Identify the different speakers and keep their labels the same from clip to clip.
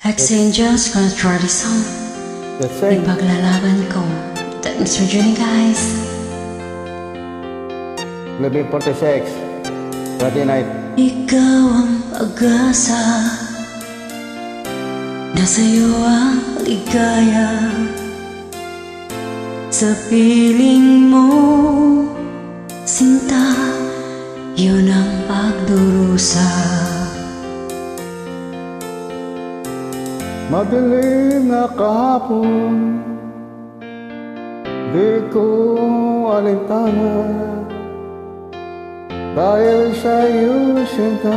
Speaker 1: Ex-Angels Control Song. Ipaglalaban ko. Thanks for joining, guys.
Speaker 2: Labing 46 Friday night.
Speaker 1: Ikaw ang pag-asa, nasa'yo ang ligaya. Sa piling mo, sinta, yun ang pagdurusa.
Speaker 2: Madilim na kahapon, di ko alintana, dahil sa'yo sinta,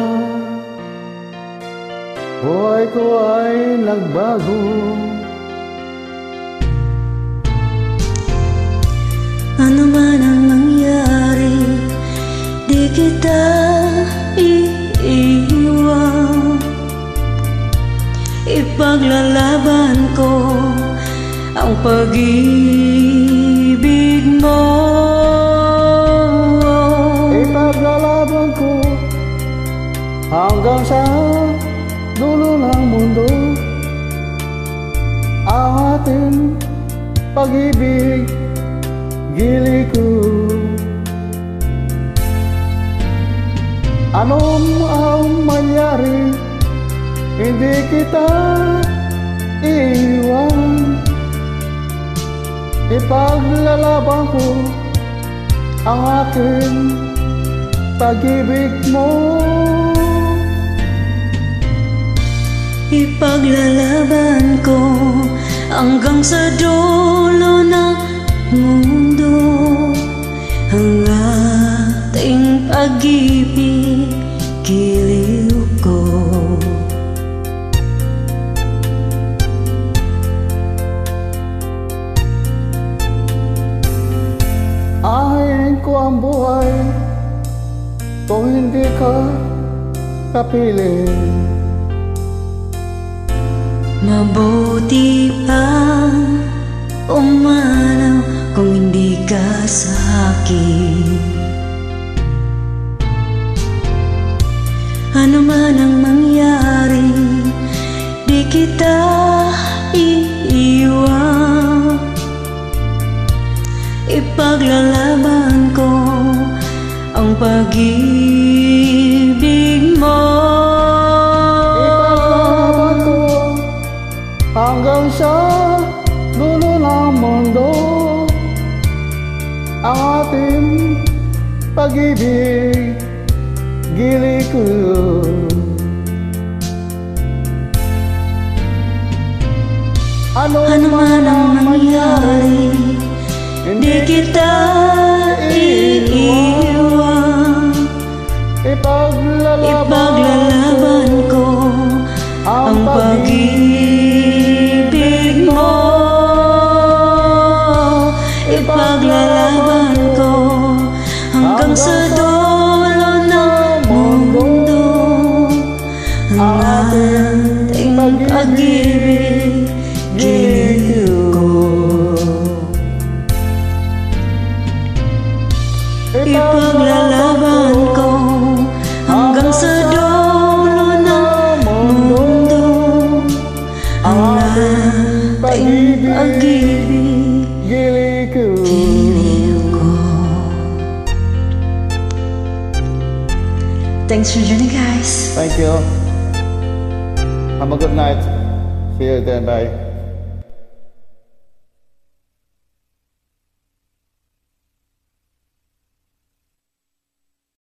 Speaker 2: buhay ko ay nagbago.
Speaker 1: Ano man ang nangyari, di kita iiwan. Ipaglalaban ko ang pag-ibig mo.
Speaker 2: Ipaglalaban ko hanggang sa dulo ng mundo ang ating pag-ibig, gili ko. Anong ang mangyari, hindi kita iiwan. Ipaglalaban ko ang aking pag-ibig mo.
Speaker 1: Ipaglalaban ko hanggang sa dulo ng mundo ang ating pag-ibig, giliw ko.
Speaker 2: Ahin ko ang buhay kung hindi ka kapiling.
Speaker 1: Mabuti pa umanaw kung hindi ka sa akin. Ano man ang mangyari, di kita iiwan. Ipaglalaban ko ang pag-ibig mo.
Speaker 2: Ipaglalaban ko hanggang sa dulo ng mundo ang ating pag-ibig, gili ko. Ano
Speaker 1: man ang mangyari, di kita iiwan. Ipaglalaban ko ang pag-ibig mo. Ipaglalaban ko hanggang sa dulo ng mundo ang ating pag-ibig, giliw ko. Ipaglalaban ko hanggang sa dulo ng mundo ang ating pag-ibig, giliw ko. Thanks for joining, guys.
Speaker 2: Thank you. Have a good night. See you then. Bye.